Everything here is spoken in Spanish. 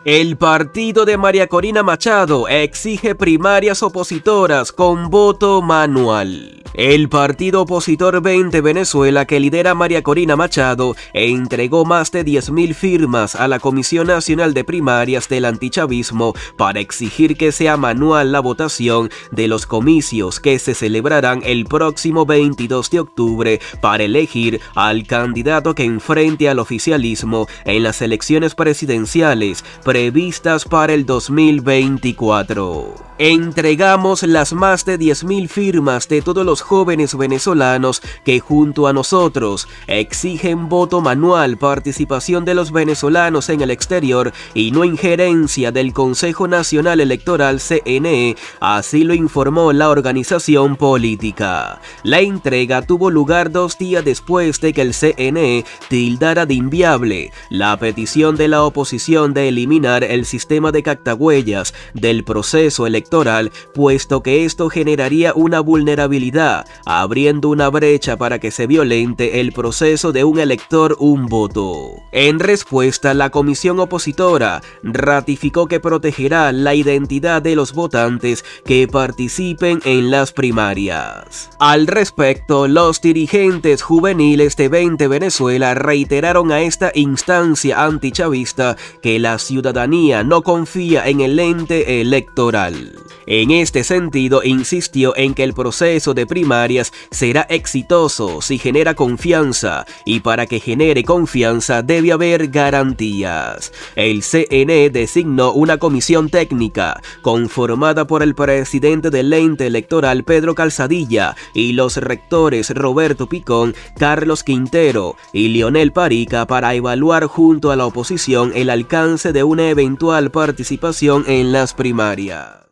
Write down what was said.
El partido de María Corina Machado exige primarias opositoras con voto manual. El partido opositor 20 Venezuela, que lidera María Corina Machado, entregó más de 10.000 firmas a la Comisión Nacional de Primarias del Antichavismo para exigir que sea manual la votación de los comicios que se celebrarán el próximo 22 de octubre para elegir al candidato que enfrente al oficialismo en las elecciones presidenciales previstas para el 2024. Entregamos las más de 10.000 firmas de todos los jóvenes venezolanos que junto a nosotros exigen voto manual, participación de los venezolanos en el exterior y no injerencia del Consejo Nacional Electoral CNE, así lo informó la organización política. La entrega tuvo lugar 2 días después de que el CNE tildara de inviable la petición de la oposición de eliminar el sistema de captahuellas del proceso electoral, puesto que esto generaría una vulnerabilidad, abriendo una brecha para que se violente el proceso de un elector un voto. En respuesta, la comisión opositora ratificó que protegerá la identidad de los votantes que participen en las primarias. Al respecto, los dirigentes juveniles de 20 Venezuela reiteraron a esta instancia antichavista que la ciudadanía no confía en el ente electoral. En este sentido, insistió en que el proceso de primarias será exitoso si genera confianza, y para que genere confianza debe haber garantías. El CNE designó una comisión técnica conformada por el presidente del ente electoral Pedro Calzadilla y los rectores Roberto Picón, Carlos Quintero y Leonel Parica para evaluar junto a la oposición el alcance de una eventual participación en las primarias.